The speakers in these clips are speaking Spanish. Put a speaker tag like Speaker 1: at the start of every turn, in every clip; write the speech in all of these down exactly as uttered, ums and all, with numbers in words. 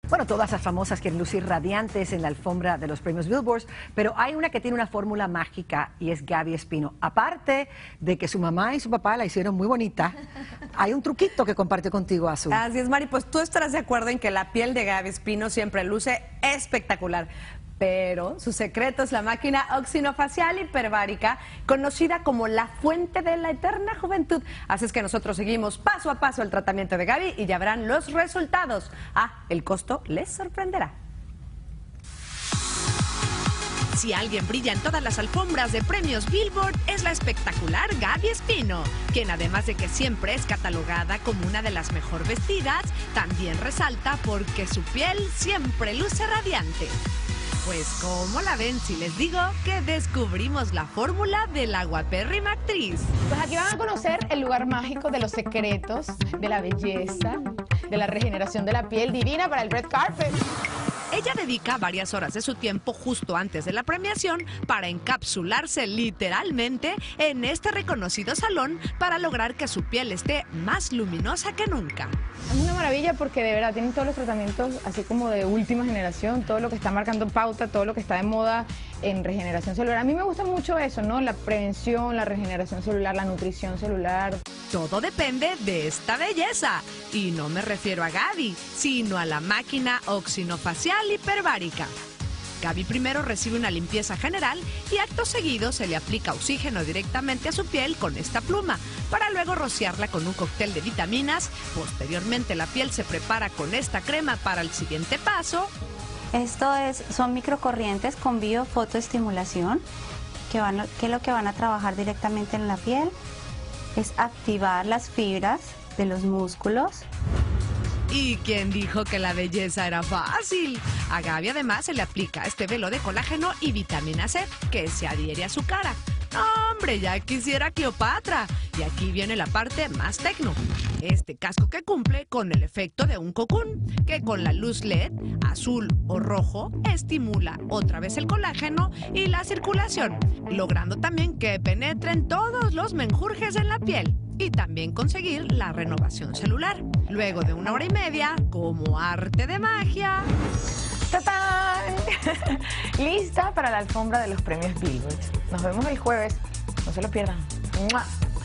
Speaker 1: Bueno, todas las famosas quieren lucir radiantes en la alfombra de los premios Billboard, pero hay una que tiene una fórmula mágica y es Gaby Espino. Aparte de que su mamá y su papá la hicieron muy bonita, hay un truquito que compartió contigo, Azul.
Speaker 2: Así es, Mari, pues tú estarás de acuerdo en que la piel de Gaby Espino siempre luce espectacular. Pero su secreto es la máquina oxinofacial hiperbárica, conocida como la fuente de la eterna juventud. Así es que nosotros seguimos paso a paso el tratamiento de Gaby y ya verán los resultados. Ah, el costo les sorprenderá.
Speaker 3: Si alguien brilla en todas las alfombras de premios Billboard, es la espectacular Gaby Espino, quien además de que siempre es catalogada como una de las mejor vestidas, también resalta porque su piel siempre luce radiante. Pues, ¿cómo la ven si les digo que descubrimos la fórmula de la guapérrima actriz?
Speaker 4: Pues aquí van a conocer el lugar mágico de los secretos, de la belleza, de la regeneración de la piel divina para el red carpet.
Speaker 3: Ella dedica varias horas de su tiempo justo antes de la premiación para encapsularse literalmente en este reconocido salón para lograr que su piel esté más luminosa que nunca.
Speaker 4: Es una maravilla porque de verdad tienen todos los tratamientos así como de última generación, todo lo que está marcando pauta, todo lo que está de moda en regeneración celular. A mí me gusta mucho eso, ¿no? La prevención, la regeneración celular, la nutrición celular.
Speaker 3: Todo depende de esta belleza. Y no me refiero a Gaby, sino a la máquina oxinofacial hiperbárica. Gaby primero recibe una limpieza general y acto seguido se le aplica oxígeno directamente a su piel con esta pluma, para luego rociarla con un cóctel de vitaminas. Posteriormente la piel se prepara con esta crema para el siguiente paso.
Speaker 5: Esto es, son microcorrientes con biofotoestimulación, que, van, que lo que van a trabajar directamente en la piel es activar las fibras de los músculos.
Speaker 3: ¿Y quién dijo que la belleza era fácil? A Gaby además se le aplica este velo de colágeno y vitamina C que se adhiere a su cara. ¡No, hombre, ya quisiera Cleopatra! Y aquí viene la parte más tecno. Este casco que cumple con el efecto de un cocún, que con la luz L E D, azul o rojo, estimula otra vez el colágeno y la circulación, logrando también que penetren todos los menjurjes en la piel y también conseguir la renovación celular. Luego de una hora y media, como arte de magia...
Speaker 4: ¡Tatán! Lista para la alfombra de los premios Billboard. Nos vemos el jueves, no se lo pierdan. ¡Mua!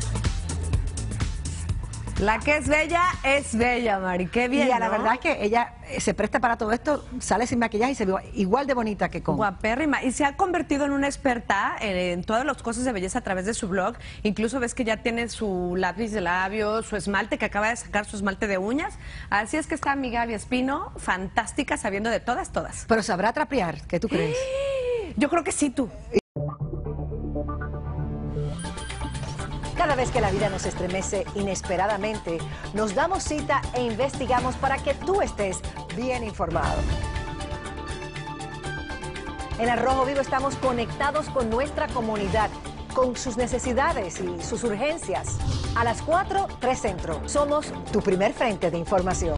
Speaker 2: La que es bella, es bella, Mari. Qué bien,
Speaker 1: Y a
Speaker 2: ¿no?
Speaker 1: la verdad es que ella eh, se presta para todo esto, sale sin maquillaje y se ve igual de bonita que con...
Speaker 2: Guapérrima. Y se ha convertido en una experta en, en todas las cosas de belleza a través de su blog. Incluso ves que ya tiene su lápiz de labios, su esmalte, que acaba de sacar su esmalte de uñas. Así es que está mi Gaby Espino, fantástica, sabiendo de todas, todas.
Speaker 1: Pero sabrá trapear, ¿qué tú crees?
Speaker 2: Yo creo que sí, tú.
Speaker 1: Cada vez que la vida nos estremece inesperadamente, nos damos cita e investigamos para que tú estés bien informado. En Al Rojo Vivo estamos conectados con nuestra comunidad, con sus necesidades y sus urgencias. A las cuatro, tres Centro. Somos tu primer frente de información.